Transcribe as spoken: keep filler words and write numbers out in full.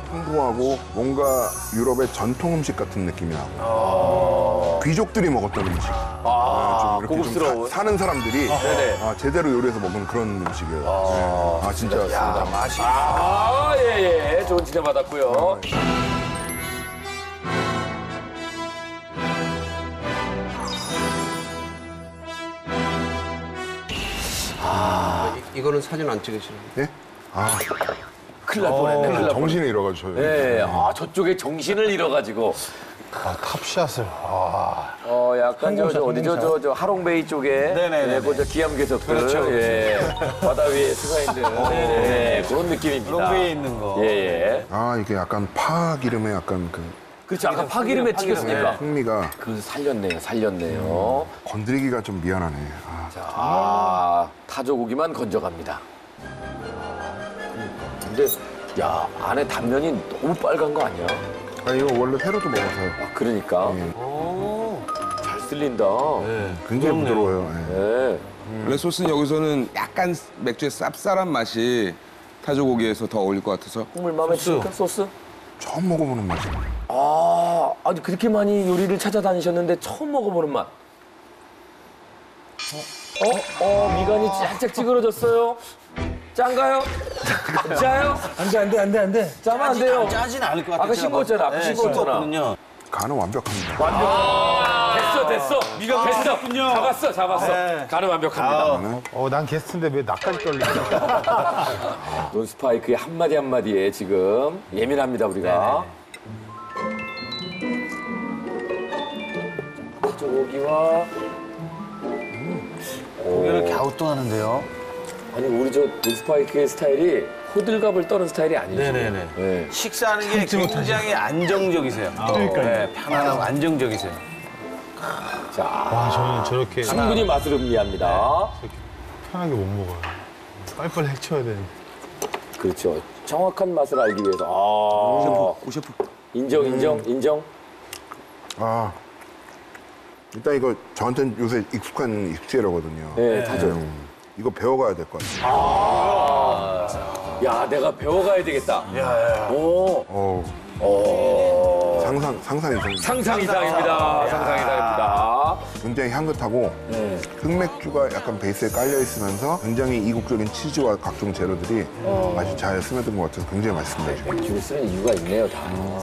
풍부하고 뭔가 유럽의 전통 음식 같은 느낌이 나고 귀족들이 먹었던 음식. 아, 네, 좀 이렇게 고급스러운. 좀 사, 사는 사람들이 네네. 아, 제대로 요리해서 먹은 그런 음식이에요. 아, 네. 아 진짜 야, 맛이. 아, 예, 예. 좋은 지대 받았고요. 이거는 사진 안 찍으시나요? 네? 아 큰일 날 뻔했네, 큰일 날 뻔했네. 정신을 잃어가지고. 예, 아, 저쪽에 정신을 잃어가지고. 아, 탑샷을. 아. 어, 약간 저, 저 어디 저, 저, 저 하롱베이 쪽에. 네네네. 예, 그저 기암괴석들. 그렇죠, 예. 바다 위에 수가 있는. 네, 그런 느낌입니다. 롱베이에 있는 거. 예, 예. 아 이게 약간 파 기름에 약간 그 그렇죠. 아까 파기름에 튀겼으니까. 풍미가 그 살렸네요, 살렸네요. 건드리기가 좀 미안하네. 아, 아, 타조고기만 건져갑니다. 근데, 야, 안에 단면이 너무 빨간 거 아니야? 아 이거 원래 회로도 먹어서요. 아, 그러니까. 예. 잘 쓸린다. 굉장히 부드러워요. 예. 네. 원래 소스는 여기서는 약간 맥주의 쌉쌀한 맛이 타조고기에서 더 어울릴 것 같아서 국물 마음에 드십니까, 소스? 처음 먹어보는 맛이에요. 아, 아니, 그렇게 많이 요리를 찾아다니셨는데 처음 먹어보는 맛. 어? 어, 미간이 살짝 찌그러졌어요. 짠가요? 짜요? 안 돼, 안 돼, 안 돼, 안 돼. 짜면 안 돼요. 짜진 않을 것 같아요. 아까 신고했잖아, 아까 신고했잖아. 신고했거든요. 간은 완벽합니다. 완벽. 됐어, 됐어. 미간 됐어. 됐군요. 잡았어, 잡았어. 네. 간은 완벽합니다. 네. 어, 난 게스트인데 왜 나까지 떨리냐. 논스파이크의 한마디 한마디에 지금 예민합니다, 우리가. 타조고기와 고기를 갸우뚱하는데요. 아니 우리 저 논스파이크의 스타일이 호들갑을 떠는 스타일이 아니죠. 네네네. 네. 식사하는 게 굉장히 안정적이세요. 그러니까요. 네, 편안하고 안정적이세요. 자, 와, 저는 저렇게 충분히 맛을 음미합니다. 편하게 못 먹어요. 빨리빨리 해쳐야 되는데. 그렇죠. 정확한 맛을 알기 위해서. 아, 오 셰프 인정, 인정, 인정. 아 일단 이거 저한테는 요새 익숙한 익숙재료거든요. 네, 타조. 음, 이거 배워가야 될 것 같아요. 야, 내가 배워가야 되겠다. 오, 어 오. 상상 상상 이상. 상상 이상입니다. 상상 이상입니다. 굉장히 향긋하고 네. 흑맥주가 약간 베이스에 깔려 있으면서 굉장히 이국적인 치즈와 각종 재료들이 맛이 잘 스며든 것 같아서 굉장히 맛있습니다. 지금. 맥주를 쓰는 이유가 있네요, 다.